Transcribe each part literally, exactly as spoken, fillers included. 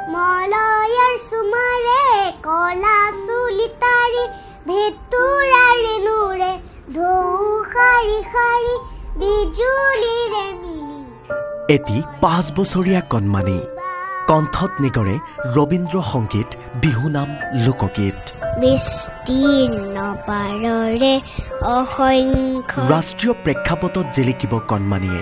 মলয়ৰ সুমাৰে কলা চুলিতাৰি ভেতুৰাৰে নুৰে ধৌ খাৰি খাৰি বিজুলিৰে মিলি এটি পাঁচ বছৰীয়া কণমানি কণ্ঠত নিগৰে ৰবীন্দ্ৰ সংগীত বিহুনাম লোকগীত বিস্তীৰ্ণ পাৰৰে অসংখ্য ৰাষ্ট্ৰীয় প্ৰেক্ষাপটত জিলিকিব কণমানিয়ে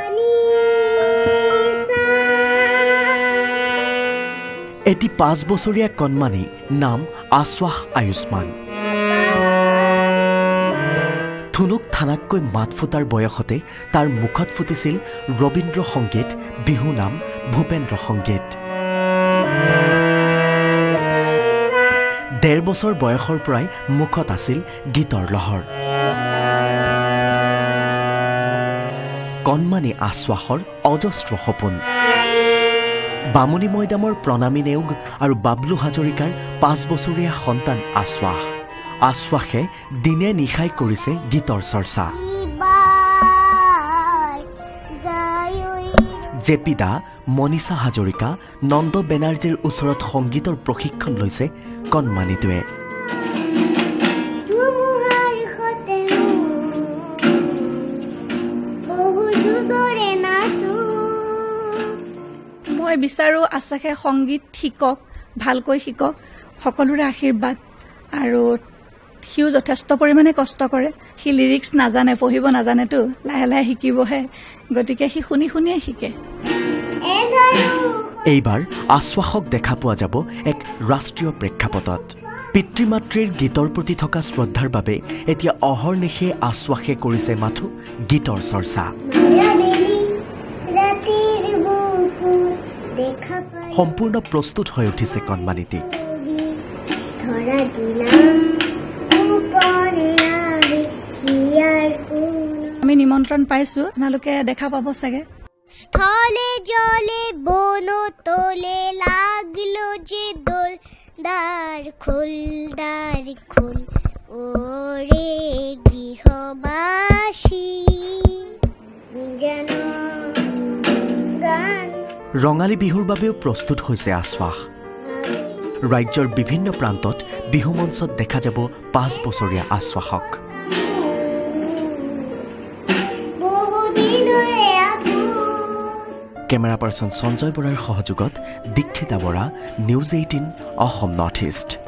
এটি পাঁচ বছৰীয়া কণমানি নাম আশ্বাস আয়ুষ্মান থুনুক থানাককৈ মাত ফুটাৰ বয়সতে তাৰ মুখত ফুটিছিল ৰবীন্দ্ৰ সংগীত বিহুনাম ভূপেন্দ্ৰ সংগীত ডেৰ বছৰ বয়সৰ পৰাই মুখত আছিল গীতৰ লহৰ কণমানি আশ্বাসৰ অজস্ৰ সপোন বামুণী মৈদামৰ প্ৰণামী নেওগ আৰু বাবলু হাজৰিকাৰ পাঁচ বছৰীয়া সন্তান আশ্বাস আশ্বাসে দিনে নিশাই কৰিছে গীতৰ চৰ্চা জেপি দা মনীষা হাজৰিকা নন্দ বেনাৰ্জীৰ ওচৰত সংগীতৰ প্ৰশিক্ষণ লৈছে কণমানিটোৱে মই বিচাৰো আশ্বাসে সংগীত শিকক ভালকৈ শিকক সকলোৰে আশীৰ্বাদ আৰু সিও যথেষ্ট পৰিমাণে কষ্ট কৰে সি লিৰিক্স নাজানে পঢ়িব নাজানেতো লাহে লাহে শিকিবহে গতিকে সি শুনি শুনিয়ে শিকে এইবাৰ আশ্বাসক দেখা পোৱা যাব এক ৰাষ্ট্ৰীয় প্ৰেক্ষাপটত পিতৃ মাতৃৰ গীতৰ প্ৰতি থকা শ্ৰদ্ধাৰ বাবে এতিয়া অহৰ্নিশে আশ্বাসে কৰিছে মাথো গীতৰ চৰ্চা সম্পূৰ্ণ প্ৰস্তুত হৈ উঠিছে কণমানিটি আমি নিমন্ত্ৰণ পাইছো আপোনালোকে দেখা পাব চাগে স্থলে জলে বন তোলে লাগলো যে দোল দার খুল দার খুল ওরে গৃহবাসী জানো গান ৰঙালী বিহুৰ বাবেও প্ৰস্তুত হৈছে আশ্বাস ৰাজ্যৰ বিভিন্ন প্ৰান্তত বিহু মঞ্চত দেখা যাব পাঁচ বছৰীয়া আশ্বাসক কেমেৰা পাৰ্চন সঞ্জয় বৰাৰ সহযোগত Dikshita Bora news eighteen Assam north east